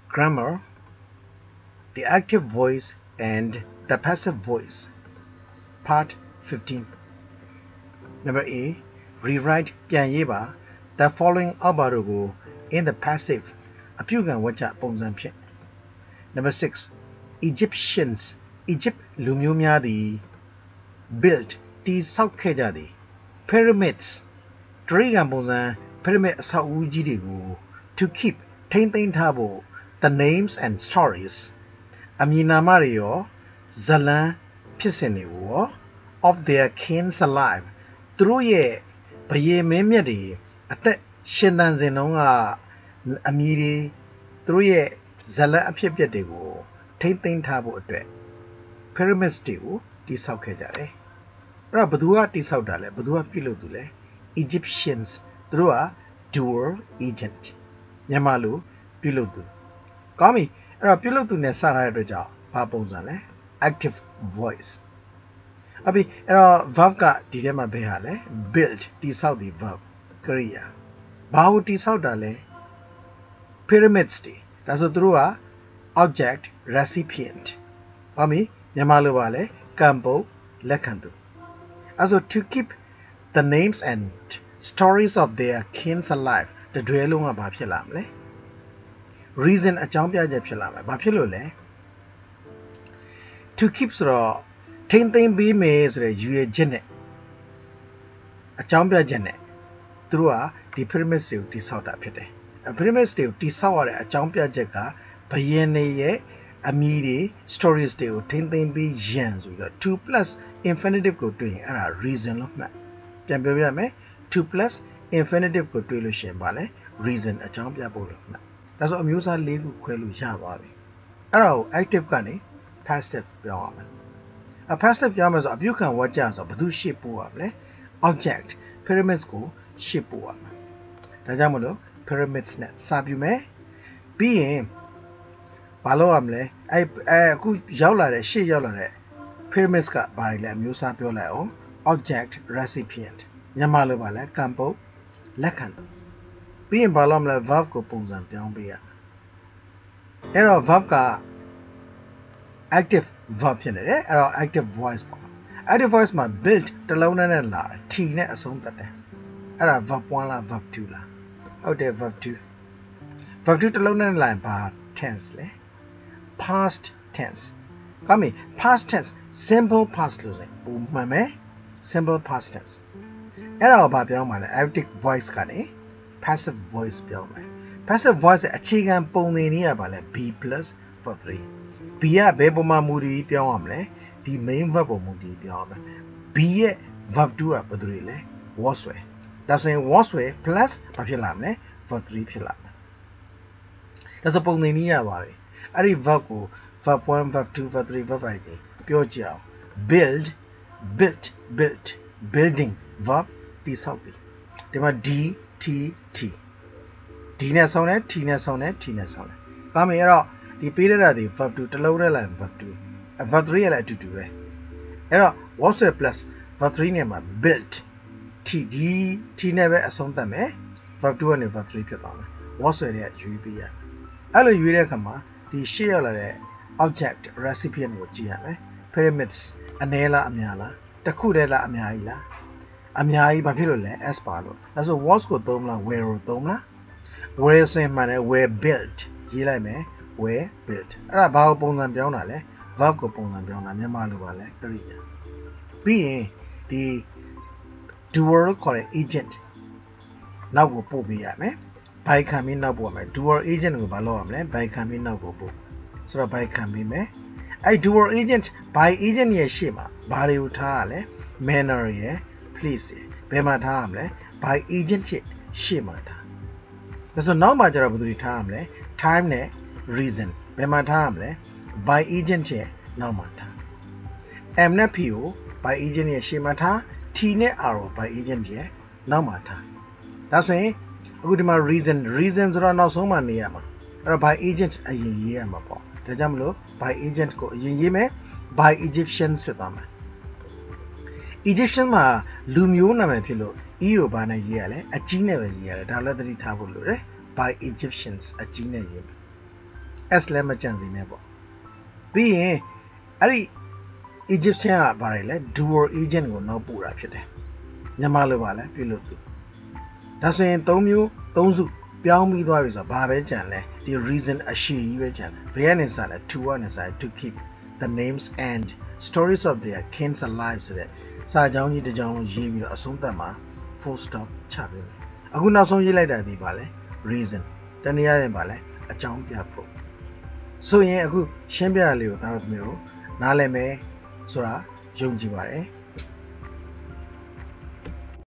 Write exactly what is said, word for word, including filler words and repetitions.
Grammar, the active voice and the passive voice. Part fifteen. Number A. Rewriteပြန်ရေးပါ the following အောက်ပါတို့ကို in the passive အပြုခံဝါကျပုံစံဖြင့် Number six. Egyptians Egypt လူမျိုးများသည် built တည်ဆောက်ခဲ့ကြသည် pyramids တရိယာပုံစံ pyramid အဆောက်အဦကြီးတွေကို to keep ထိန်းသိမ်းထားဖို့ the names and stories အမည်နာမတွေရောဇာတ်လမ်းဖြစ်စဉ်တွေကိုရော of their kings alive သူတို့ရဲ့ဘယေမင်းမြတ်တွေအသက်ရှင်သန်စဉ်တုန်းကအမည်တွေသူတို့ရဲ့ဇာတ်လမ်းအဖြစ်အပျက်တွေကိုထိန်းသိမ်းထားဖို့အတွက် pyramids တွေကိုတည်ဆောက်ခဲ့ကြတယ်။အဲ့တော့ဘယ်သူကတည်ဆောက်တာလဲဘယ်သူကပြုလုပ်သူလဲ Egyptians သူတို့က doer agent မြန်မာလိုပြုလုပ်သူကောင်းပြီအဲ့တော့ပြုလုပ်သူနဲ့စထားတဲ့အတွက်ကြောင့်ဘာပုံစံလဲ active voice အပြီအဲ့တော့ verb ကဒီထဲမှာဘယ်ဟာလဲ build တည်ဆောက်သည် verb ကရိယာဘာကိုတည်ဆောက်တာလဲ pyramids တွေဒါဆိုသူတို့က object recipient ဘာမီမြန်မာလိုပါလဲကံပုတ်လက်ခံသူအဲဆို to keep the names and stories of their kings alive တတွဲလုံးကဘာဖြစ်လာမလဲ reason အကြောင်းပြချက်ဖြစ်လာမယ်ဘာဖြစ်လို့လဲ to keep ဆိုတော့ထိန်းသိမ်းပေးမယ်ဆိုတဲ့ရည်ရွယ်ချက်နဲ့အကြောင်းပြချက်နဲ့သူတို့ကဒီ pyramids တွေကိုတိဆောက်တာဖြစ်တယ် pyramids တွေကိုတိဆောက်ရတဲ့အကြောင်းပြချက်ကဘယင်းတွေရဲ့အမည်တွေ stories တွေကိုထိန်းသိမ်းပြီးရန်ဆိုပြီးတော့ two plus infinitive ကိုတွေ့ရင်အဲ့ဒါ reason လို့မှတ်ပြန်ပြောပြမယ် two plus infinitive ကိုတွေ့လို့ရှိရင်ပါလဲ reason အကြောင်းပြဖို့လို့မှတ်ဒါဆိုအမျိုးအစား၄ခုခွဲလို့ရပါပြီအဲ့ဒါကို active ကနေ passive ပြောင်းရမယ်အ passive ပြောင်းမယ်ဆိုအပြုခံဝါကျဆိုဘယ်သူရှေ့ပို့ရမလဲ object pyramids ကိုရှေ့ပို့ရမယ်ဒါကြောင့်မလို့ pyramids နဲ့စာပြုမယ်ပြီးရင်ဘာလို့ရမလဲအဲအခုရောက်လာတဲ့ရှေ့ရောက်လာတဲ့ pyramids ကဘာတွေလဲအမျိုးအစားပြောလိုက်အောင် object recipient မြန်မာလိုပါလဲကံပုတ်လက်ခံပြီးရင်ဘာလို့မလဲ verb ကိုပုံစံပြောင်းပေးရအဲ့တော့ verb က active verb ဖြစ်နေတယ်အဲ့တော့ active voice ပေါ့ active voice မှာ build တလုံးနဲ့နဲ့လာတယ် t နဲ့အဆုံးသတ်တယ်အဲ့ဒါ verb one လား verb two လားဟုတ်တယ် verb two verb two တလုံးနဲ့လာရင်ဘာ tense လဲ past tense ကောင်းပြီ past tense simple past လို့ဆိုရင်ပုံမှန်ပဲ simple past tense အဲ့ဒါကိုဘာပြောင်းမှာလဲ active voice ကနေ passive voice ပြောင်းမယ် passive voice ရဲ့အခြေခံပုံသင်နည်းကဘာလဲ be plus verb three b ကဘယ်ပုံမှာမူတည်ပြောင်းရမလဲဒီ main verb ပုံမူတည်ပြောင်းရမယ် b ရဲ့ verb two ကဘယ်သူတွေလဲ was ပဲဒါဆိုရင် was ပဲ plus ဘာဖြစ်လာမလဲ verb three ဖြစ်လာမယ်ဒါဆိုပုံသင်နည်းရပါတယ်အဲ့ဒီ verb ကို verb one verb two verb three verb five ပြောကြအောင် build built built building verb တိဆောက်ပြီဒီမှာ d t t d နဲ့ဆောင်းတယ် t နဲ့ဆောင်းတယ် t နဲ့ဆောင်းတယ်ဒါမှမဟုတ်အဲ့တော့ဒီပေးရတာဒီ verb two တလုံးထဲလိုက် verb two verb three ရလည်းအတူတူပဲအဲ့တော့ was plus verb three နဲ့မှာ built t d t နဲ့ပဲအဆုံးသတ်မယ် verb two ကနေ verb three ဖြစ်သွားမယ် was ရဲ့ရွေးပေးရအဲ့လိုရွေးတဲ့အခါမှာဒီရှေ့ရောက်လာတဲ့ object recipient ကိုကြည့်ရမယ် pyramids အနည်းလားအများလားတစ်ခုတည်းလားအများကြီးလားအများကြီးဘာဖြစ်လို့လဲ s ပါလို့ဒါဆို was ကိုသုံးလား where ကိုသုံးလား where ဆိုရင်မှလည်း where built ရေးလိုက်မယ် where built အဲ့ဒါဘာကိုပုံစံပြောင်းတာလဲ verb ကိုပုံစံပြောင်းတာမြန်မာလိုပါလဲကရိယာပြီးရင်ဒီ doer ခေါ်တဲ့ agent နောက်ကိုပို့ပေးရမယ်ဘိုင်ခံပြီးနောက်ပို့ရမယ် doer agent ကိုဘာလုပ်ရမလဲဘိုင်ခံပြီးနောက်ကိုပို့ဆိုတော့ဘိုင်ခံပြီးမယ်အဲ့ doer agent ဘိုင် agent ရဲ့ရှေ့မှာဘာတွေကိုထားရလဲ manner ရယ် place ရယ်ဘယ်မှာထားရမလဲဘိုင် agent ရဲ့ရှေ့မှာထားဒါဆိုနောက်မှာကျတော့ဘယ်သူတွေထားရမလဲ time နဲ့ reason ဘယ်မှာထားရမလဲ by agent ရဲ့နောက်မှာထား m နဲ့ p ကို by agent ရဲ့ရှေ့မှာထား t နဲ့ r ကို by agent ရဲ့နောက်မှာထားဒါဆိုရင်အခုဒီမှာ reason reason ဆိုတော့နောက်ဆုံးမှနေရမှာအဲ့တော့ by agent အရင်ရေးရမှာပေါ့ဒါကြောင့်မလို့ by agent ကိုအရင်ရေးမယ် by Egyptians ဖြစ်သွားမှာ Egyptian မှာလူမျိုးနာမည်ဖြစ်လို့ e ကိုဘာနဲ့ရေးရလဲအကြီးနဲ့ပဲရေးရတယ်ဒါလည်းသတိထားဖို့လိုတယ် by Egyptians အကြီးနဲ့ရေးမယ် S လည်းမကြံစီနဲ့ပေါ့ပြီးရင်အဲ့ဒီ Egyptian ကဘာလဲလဲ dual agent ကိုနောက်ပို့တာဖြစ်တယ်မြန်မာလိုပါလဲပြုလို့သူဒါဆိုရင်၃မျိုး၃စုပြောင်းပြီးသွားပြီဆိုတော့ဘာပဲကြံလဲဒီ reason အရှိကြီးပဲကြံတယ်ဘယ်ကနေစလဲ to ကနေစလဲ to keep the names and stories of their kings alive ဆိုတဲ့စာကြောင်းကြီးတစ်ကြောင်းလုံးရေးပြီးတော့အဆုံးသတ်မှာ full stop ချပေးမယ်အခုနောက်ဆုံးရေးလိုက်တာဒီပါလဲ reason တနည်းအားဖြင့်ပါလဲအကြောင်းပြဖို့ဆိုရင်အခုရှင်းပြရလေးကိုသားတို့သမီးတို့နားလည်မယ်ဆိုတာယုံကြည်ပါတယ်